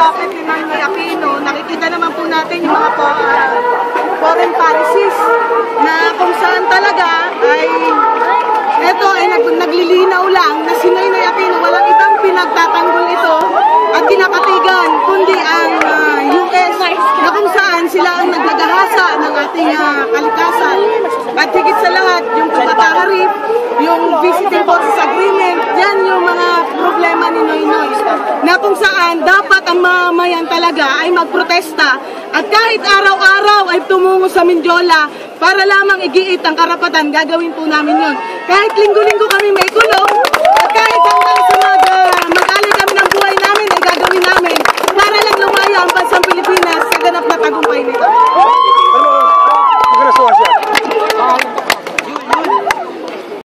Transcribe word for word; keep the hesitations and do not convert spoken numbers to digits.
pocket ni Noynoy Aquino, nakikita naman po natin yung mga po, uh, foreign policies na kung saan talaga ay ito ay nag naglilinaw lang na si Noynoy Aquino walang ibang pinagtatanggol ito at kinakatigan kundi ang uh, U S na kung saan sila ang naglagahasa ng ating uh, kalikasan. At higit sa lahat, yung pagkakaharip, yung visiting forces agreement, yan yung mga problema ni Noynoy. Na kung saan dapat ang mamayan talaga ay magprotesta at kahit araw-araw ay tumungo sa Mindiola para lamang igiit ang karapatan, gagawin po namin yun. Kahit linggo-linggo kami may